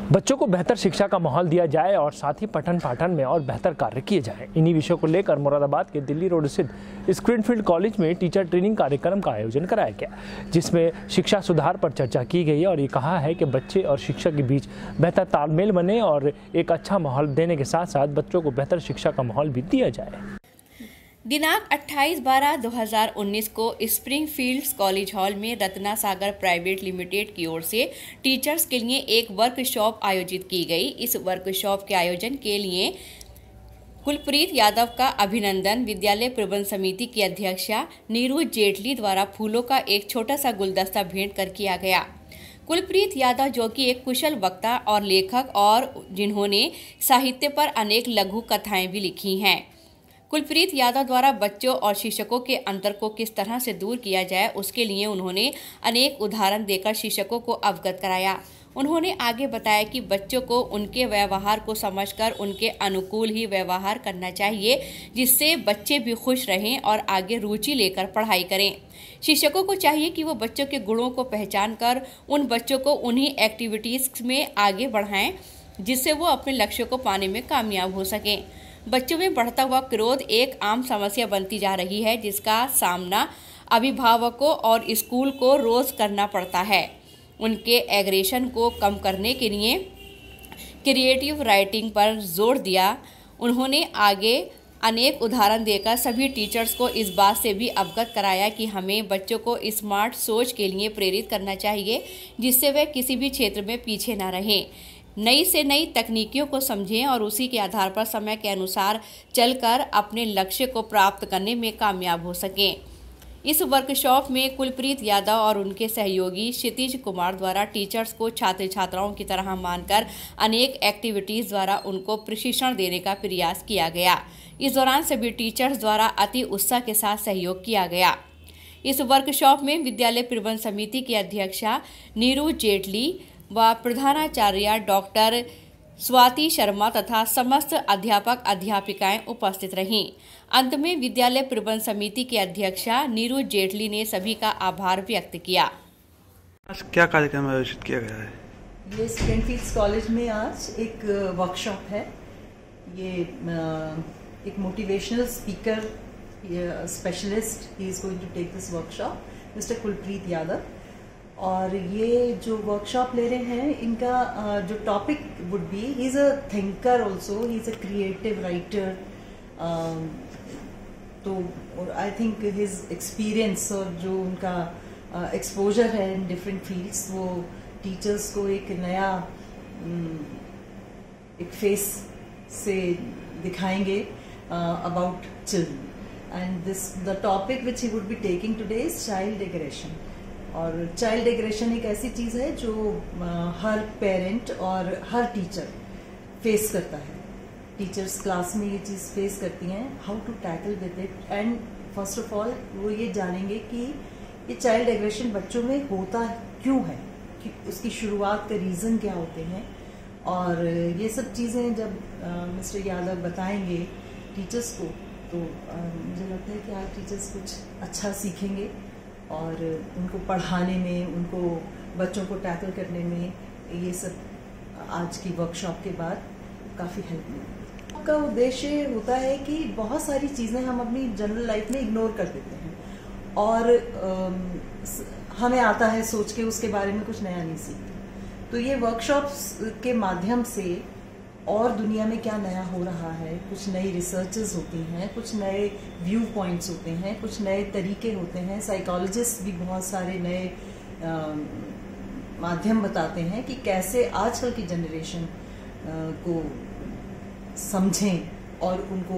बच्चों को बेहतर शिक्षा का माहौल दिया जाए और साथ ही पठन पाठन में और बेहतर कार्य किए जाएं। इन्हीं विषयों को लेकर मुरादाबाद के दिल्ली रोड स्थित स्क्रीनफील्ड कॉलेज में टीचर ट्रेनिंग कार्यक्रम का आयोजन कराया गया, जिसमें शिक्षा सुधार पर चर्चा की गई और ये कहा है कि बच्चे और शिक्षक के बीच बेहतर तालमेल बने और एक अच्छा माहौल देने के साथ साथ बच्चों को बेहतर शिक्षा का माहौल भी दिया जाए। दिनांक 28/12/2019 को स्प्रिंगफील्ड्स कॉलेज हॉल में रत्ना सागर प्राइवेट लिमिटेड की ओर से टीचर्स के लिए एक वर्कशॉप आयोजित की गई। इस वर्कशॉप के आयोजन के लिए कुलप्रीत यादव का अभिनंदन विद्यालय प्रबंध समिति की अध्यक्षा नीरू जेटली द्वारा फूलों का एक छोटा सा गुलदस्ता भेंट कर किया गया। कुलप्रीत यादव, जो कि एक कुशल वक्ता और लेखक और जिन्होंने साहित्य पर अनेक लघु कथाएं भी लिखी हैं, कुलप्रीत यादव द्वारा बच्चों और शिक्षकों के अंतर को किस तरह से दूर किया जाए, उसके लिए उन्होंने अनेक उदाहरण देकर शिक्षकों को अवगत कराया। उन्होंने आगे बताया कि बच्चों को उनके व्यवहार को समझकर उनके अनुकूल ही व्यवहार करना चाहिए, जिससे बच्चे भी खुश रहें और आगे रुचि लेकर पढ़ाई करें। शिक्षकों को चाहिए कि वो बच्चों के गुणों को पहचान कर उन बच्चों को उन्हीं एक्टिविटीज़ में आगे बढ़ाएं, जिससे वो अपने लक्ष्य को पाने में कामयाब हो सकें। बच्चों में बढ़ता हुआ क्रोध एक आम समस्या बनती जा रही है, जिसका सामना अभिभावकों और स्कूल को रोज करना पड़ता है। उनके एग्रेशन को कम करने के लिए क्रिएटिव राइटिंग पर जोर दिया। उन्होंने आगे अनेक उदाहरण देकर सभी टीचर्स को इस बात से भी अवगत कराया कि हमें बच्चों को स्मार्ट सोच के लिए प्रेरित करना चाहिए, जिससे वे किसी भी क्षेत्र में पीछे न रहें। नई से नई तकनीकियों को समझें और उसी के आधार पर समय के अनुसार चलकर अपने लक्ष्य को प्राप्त करने में कामयाब हो सकें। इस वर्कशॉप में कुलप्रीत यादव और उनके सहयोगी क्षितिज कुमार द्वारा टीचर्स को छात्र छात्राओं की तरह मानकर अनेक एक्टिविटीज़ द्वारा उनको प्रशिक्षण देने का प्रयास किया गया। इस दौरान सभी टीचर्स द्वारा अति उत्साह के साथ सहयोग किया गया। इस वर्कशॉप में विद्यालय प्रबंध समिति की अध्यक्षा नीरू जेटली व प्रधानाचार्य डॉक्टर स्वाति शर्मा तथा समस्त अध्यापक अध्यापिकाएं उपस्थित रहीं। अंत में विद्यालय प्रबंध समिति की अध्यक्षा नीरू जेटली ने सभी का आभार व्यक्त किया। आज क्या कार्यक्रम आयोजित किया गया है? ये स्प्रिंगफील्ड्स कॉलेज में आज एक वर्कशॉप है। ये एक motivational speaker specialist he is going to take this workshop, mister Kulpreet Yadav. और ये जो वर्कशॉप ले रहे हैं, इनका जो topic would be, he is a thinker also, he is a creative writer. तो आई थिंक हिज एक्सपीरियंस और जो उनका एक्सपोजर है इन डिफरेंट फील्ड्स, वो टीचर्स को एक नया एक फेस से दिखाएंगे about children. And this the topic which he would be taking today is child aggression. और चाइल्ड एग्रेशन एक ऐसी चीज़ है जो हर पेरेंट और हर टीचर फेस करता है। टीचर्स क्लास में ये चीज़ फेस करती हैं, how to tackle with it. And first of all वो ये जानेंगे कि ये चाइल्ड एग्रेशन बच्चों में होता क्यों है, कि उसकी शुरुआत के रीज़न क्या होते हैं। और ये सब चीज़ें जब मिस्टर यादव बताएंगे टीचर्स को, तो मुझे लगता है कि आज टीचर्स कुछ अच्छा सीखेंगे और उनको पढ़ाने में, उनको बच्चों को टैकल करने में ये सब आज की वर्कशॉप के बाद काफ़ी हेल्प मिलेगी। आपका उद्देश्य होता है कि बहुत सारी चीज़ें हम अपनी जनरल लाइफ में इग्नोर कर देते हैं और हमें आता है सोच के उसके बारे में कुछ नया नहीं सीखते। तो ये वर्कशॉप्स के माध्यम से और दुनिया में क्या नया हो रहा है, कुछ नई रिसर्चेस होती हैं, कुछ नए व्यू पॉइंट्स होते हैं, कुछ नए तरीके होते हैं। साइकोलॉजिस्ट भी बहुत सारे नए माध्यम बताते हैं कि कैसे आजकल की जनरेशन को समझें और उनको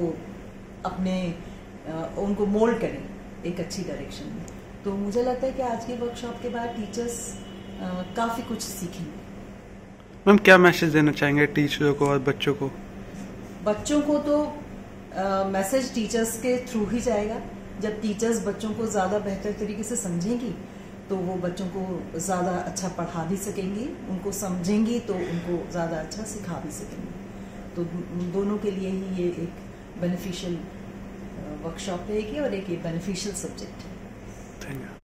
उनको मोल्ड करें एक अच्छी डायरेक्शन में। तो मुझे लगता है कि आज की वर्कशॉप के बाद टीचर्स काफ़ी कुछ सीखेंगे। मैम, क्या मैसेज देना चाहेंगे टीचरों को और बच्चों को? बच्चों को तो मैसेज टीचर्स के थ्रू ही जाएगा। जब टीचर्स बच्चों को ज़्यादा बेहतर तरीके से समझेंगी तो वो बच्चों को ज़्यादा अच्छा पढ़ा भी सकेंगी, उनको समझेंगी तो उनको ज़्यादा अच्छा सिखा भी सकेंगी। तो दोनों के लिए ही ये एक बेनिफिशियल वर्कशॉप रहेगी और एक ये बेनिफिशियल सब्जेक्ट है। Thank you.